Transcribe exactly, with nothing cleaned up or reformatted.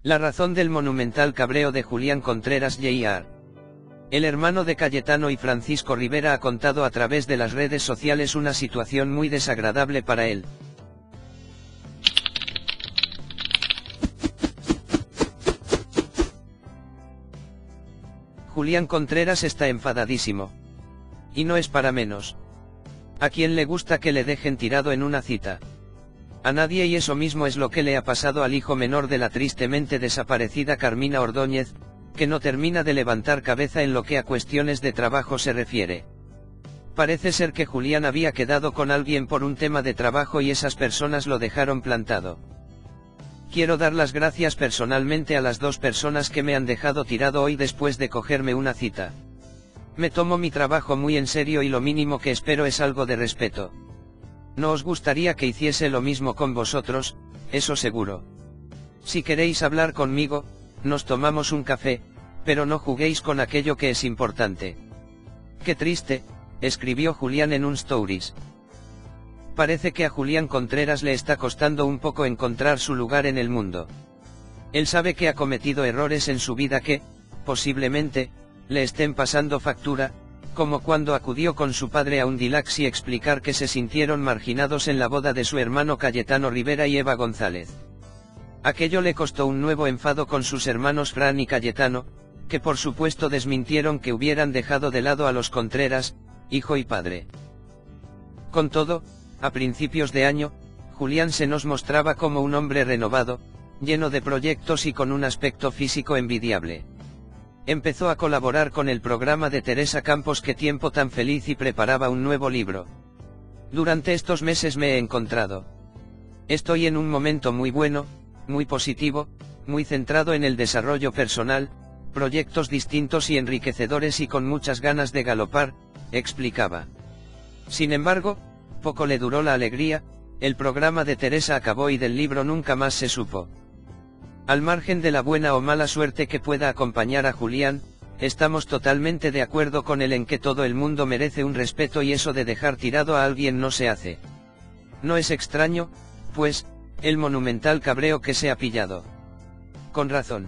La razón del monumental cabreo de Julián Contreras junior El hermano de Cayetano y Francisco Rivera ha contado a través de las redes sociales una situación muy desagradable para él. Julián Contreras está enfadadísimo. Y no es para menos. ¿A quién le gusta que le dejen tirado en una cita? A nadie, y eso mismo es lo que le ha pasado al hijo menor de la tristemente desaparecida Carmina Ordóñez, que no termina de levantar cabeza en lo que a cuestiones de trabajo se refiere. Parece ser que Julián había quedado con alguien por un tema de trabajo y esas personas lo dejaron plantado. Quiero dar las gracias personalmente a las dos personas que me han dejado tirado hoy después de cogerme una cita. Me tomo mi trabajo muy en serio y lo mínimo que espero es algo de respeto. No os gustaría que hiciese lo mismo con vosotros, eso seguro. Si queréis hablar conmigo, nos tomamos un café, pero no juguéis con aquello que es importante. Qué triste, escribió Julián en un stories. Parece que a Julián Contreras le está costando un poco encontrar su lugar en el mundo. Él sabe que ha cometido errores en su vida que, posiblemente, le estén pasando factura, como cuando acudió con su padre a un Dilax y explicar que se sintieron marginados en la boda de su hermano Cayetano Rivera y Eva González. Aquello le costó un nuevo enfado con sus hermanos Fran y Cayetano, que por supuesto desmintieron que hubieran dejado de lado a los Contreras, hijo y padre. Con todo, a principios de año, Julián se nos mostraba como un hombre renovado, lleno de proyectos y con un aspecto físico envidiable. Empezó a colaborar con el programa de Teresa Campos Qué tiempo tan feliz y preparaba un nuevo libro. Durante estos meses me he encontrado. Estoy en un momento muy bueno, muy positivo, muy centrado en el desarrollo personal, proyectos distintos y enriquecedores y con muchas ganas de galopar, explicaba. Sin embargo, poco le duró la alegría, el programa de Teresa acabó y del libro nunca más se supo. Al margen de la buena o mala suerte que pueda acompañar a Julián, estamos totalmente de acuerdo con él en que todo el mundo merece un respeto y eso de dejar tirado a alguien no se hace. No es extraño, pues, el monumental cabreo que se ha pillado. Con razón.